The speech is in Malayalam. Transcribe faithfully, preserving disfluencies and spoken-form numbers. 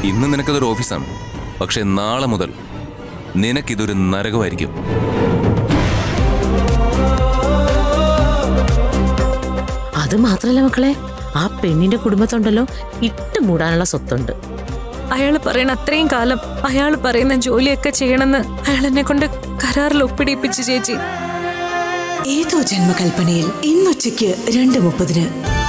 ഇന്ന് നിനക്കതൊരു ഓഫീസാണ്, പക്ഷെ നാളെ മുതൽ നിനക്കിതൊരു നരകമായിരിക്കും. അത് മാത്രല്ല മക്കളെ, ആ പെണ്ണിന്റെ കുടുംബത്തുണ്ടല്ലോ ഇട്ട് മൂടാനുള്ള സ്വത്തുണ്ട്. അയാൾ പറയുന്ന അത്രയും കാലം അയാൾ പറയുന്ന ജോലിയൊക്കെ ചെയ്യണമെന്ന് അയാൾ എന്നെ കൊണ്ട് കരാറിൽ ഒപ്പിടിപ്പിച്ചു ചേച്ചി. ഏതോ ജന്മകൽപ്പനയിൽ ഇന്നുച്ചയ്ക്ക് രണ്ട് മുപ്പതിന്.